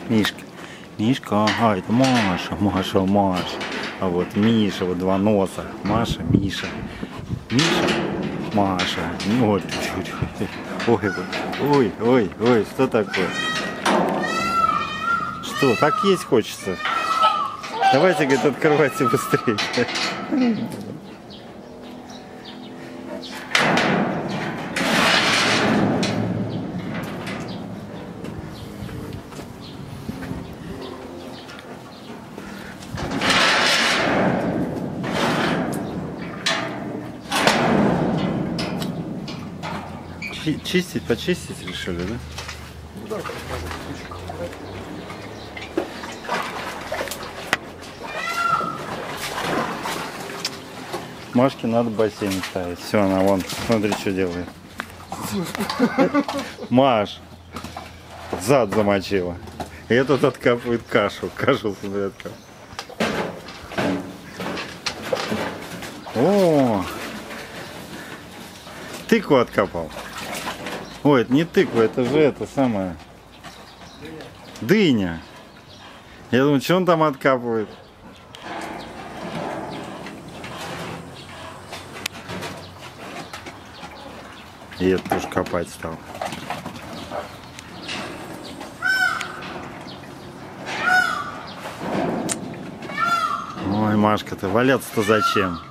Мишка. Мишка, ага, это Маша, Маша, Маша. А вот Миша, вот два носа. Маша, Миша. Миша, Маша. Вот. Ой, ой, ой, ой, что такое? Что, так есть хочется? Давайте, говорит, открывайте быстрее. Чистить, почистить решили, да? Да, как надо. Машке надо бассейн ставить. Все, она вон, смотри, что делает. Маш, зад замочила. И этот откапывает кашу. Кашу смотри, откапывает. О, тыкву откопал. Ой, это не тыква, это же это самое. Дыня. Я думаю, что он там откапывает? И это тоже копать стал. Ой, Машка-то, валяться-то зачем?